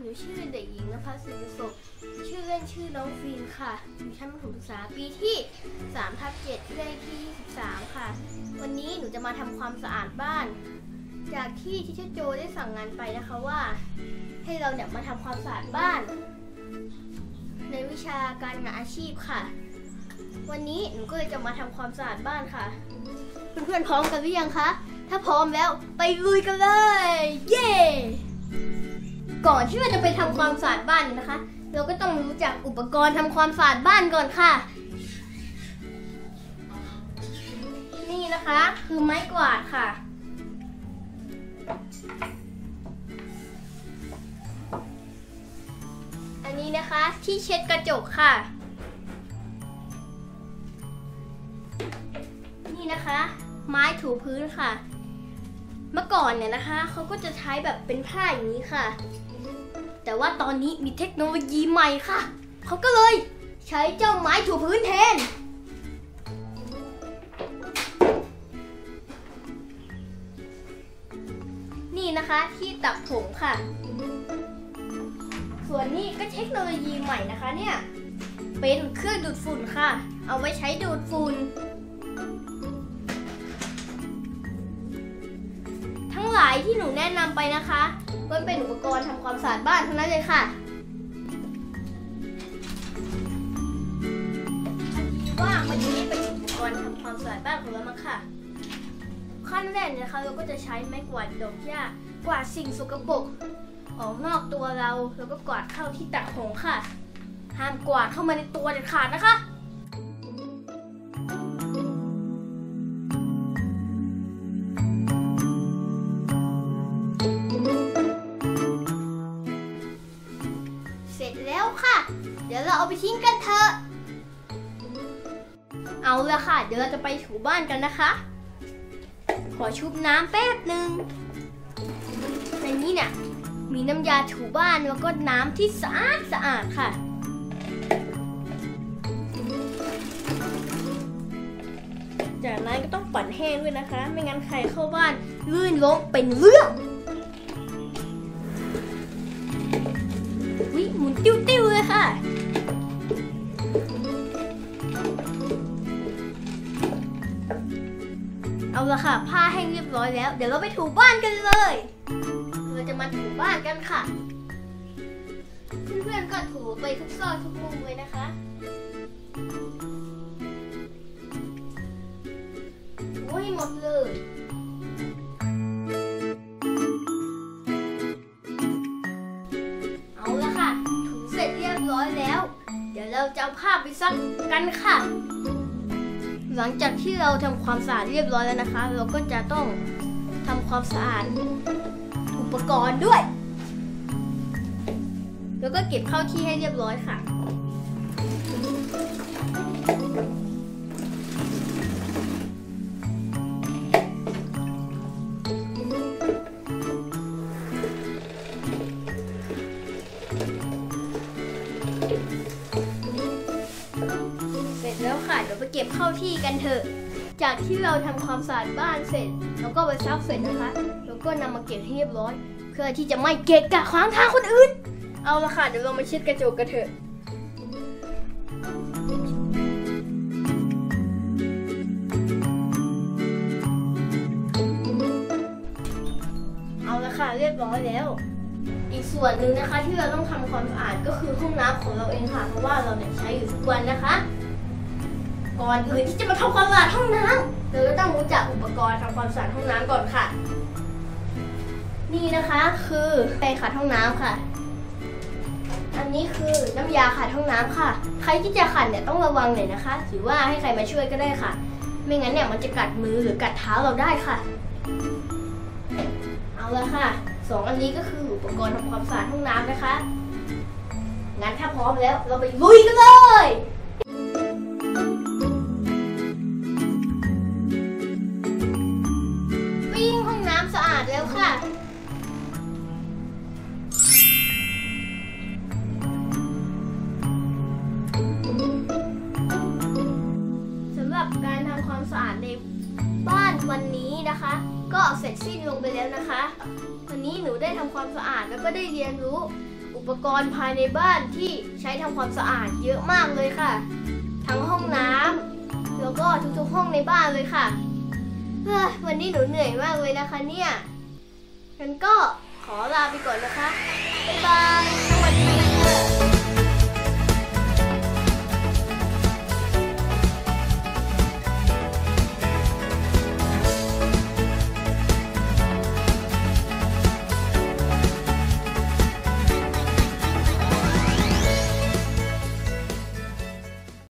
นูชื่อเด็กหญิงนภัสสิริสุขชื่อเล่นชื่อน้องฟินค่ะอยู่ชั้นประถมศึกษาปีที่ 3/7 เลขที่23ค่ะวันนี้หนูจะมาทำความสะอาดบ้านจากที่ทิเชอร์โจได้สั่งงานไปนะคะว่าให้เราเนี่ยมาทำความสะอาดบ้านในวิชาการงานอาชีพค่ะวันนี้หนูก็เลยจะมาทำความสะอาดบ้านค่ะเพื่อนๆพร้อมกันหรือยังคะถ้าพร้อมแล้วไปลุยกันเลยเย้ก่อนที่เราจะไปทำความสะอาดบ้านนะคะเราก็ต้องรู้จักอุปกรณ์ทำความสะอาดบ้านก่อนค่ะนี่นะคะคือไม้กวาดค่ะอันนี้นะคะที่เช็ดกระจกค่ะนี่นะคะไม้ถูพื้นค่ะเมื่อก่อนเนี่ยนะคะเขาก็จะใช้แบบเป็นผ้าอย่างนี้ค่ะแต่ว่าตอนนี้มีเทคโนโลยีใหม่ค่ะเขาก็เลยใช้เจ้าไม้ถูพื้นแทนนี่นะคะที่ตักผงค่ะส่วนนี้ก็เทคโนโลยีใหม่นะคะเนี่ยเป็นเครื่องดูดฝุ่นค่ะเอาไว้ใช้ดูดฝุ่นทั้งหลายที่หนูแนะนำไปนะคะก็เป็นอุปกรณ์ทำความสะอาดบ้านทั้งนั้นเลยค่ะว่าวันนี้เป็นอุปกรณ์ทำความสะอาดบ้านของเรามาค่ะขั้นแรกนะคะเราก็จะใช้ไม้กวาดดอกหญ้ากวาดสิ่งสกปรกออกนอกตัวเราแล้วก็กวาดเข้าที่ตักผงค่ะห้ามกวาดเข้ามาในตัวเด็ดขาดนะคะเสร็จแล้วค่ะเดี๋ยวเราเอาไปทิ้งกันเถอะเอาละค่ะเดี๋ยวเราจะไปถูบ้านกันนะคะขอชุบน้ำแป๊บหนึ่งในนี้เนี่ยมีน้ำยาถูบ้านแล้วก็น้ำที่สะอาดค่ะจากนั้นก็ต้องปั่นแห้งด้วยนะคะไม่งั้นใครเข้าบ้านลื่นล้มเป็นเรื่องวิหมุนติ้วๆเลยค่ะเอาละค่ะผ้าแห้งเรียบร้อยแล้วเดี๋ยวเราไปถูบ้านกันเลยเราจะมาถูบ้านกันค่ะเพื่อนๆก็ถูไปทุกซอกทุกมุมเลยนะคะถูให้หมดเลยเอาละค่ะถูเสร็จเรียบร้อยแล้วเดี๋ยวเราจะเอาผ้าไปซักกันค่ะหลังจากที่เราทำความสะอาดเรียบร้อยแล้วนะคะเราก็จะต้องทำความสะอาดอุปกรณ์ด้วยแล้วก็เก็บเข้าที่ให้เรียบร้อยค่ะเสร็จแล้วค่ะเดี๋ยวไปเก็บเข้าที่กันเถอะจากที่เราทำความสะอาดบ้านเสร็จแล้วก็ไปซักเสร็จนะคะแล้วก็นำมาเก็บให้เรียบร้อยเพื่อที่จะไม่เกะกะขวางทางคนอื่นเอาละค่ะเดี๋ยวเรามาเช็ดกระจกกันเถอะเอาละค่ะเรียบร้อยแล้วอีกส่วนหนึ่งนะคะที่เราต้องทำความสะอาดก็คือห้องน้ำของเราเองค่ะเพราะว่าเราเนี่ยใช้อยู่ทุกวันนะคะก่อนอื่นที่จะมาทำความสะอาดห้องน้ำเราก็ต้องรู้จักอุปกรณ์ทำความสะอาดห้องน้ำก่อนค่ะนี่นะคะคือแปรงขัดห้องน้ำค่ะอันนี้คือน้ำยาขัดห้องน้ำค่ะใครที่จะขัดเนี่ยต้องระวังหน่อยนะคะหรือว่าให้ใครมาช่วยก็ได้ค่ะไม่งั้นเนี่ยมันจะกัดมือหรือกัดเท้าเราได้ค่ะเอาละค่ะ2อันนี้ก็คืออุปกรณ์ทำความสะอาดห้องน้ำนะคะงั้นถ้าพร้อมแล้วเราไปลุยกันเลยวิ่งห้องน้ำสะอาดแล้วค่ะสำหรับการทำความสะอาดในบ้านวันนี้นะคะก็เสร็จสิ้นลงไปแล้วนะคะวันนี้หนูได้ทำความสะอาดแล้วก็ได้เรียนรู้อุปปกรณ์ภายในบ้านที่ใช้ทำความสะอาดเยอะมากเลยค่ะ ทั้งห้องน้ำแล้วก็ทุกๆห้องในบ้านเลยค่ะวันนี้หนูเหนื่อยมากเลยนะคะเนี่ยงั้นก็ขอลาไปก่อนนะคะ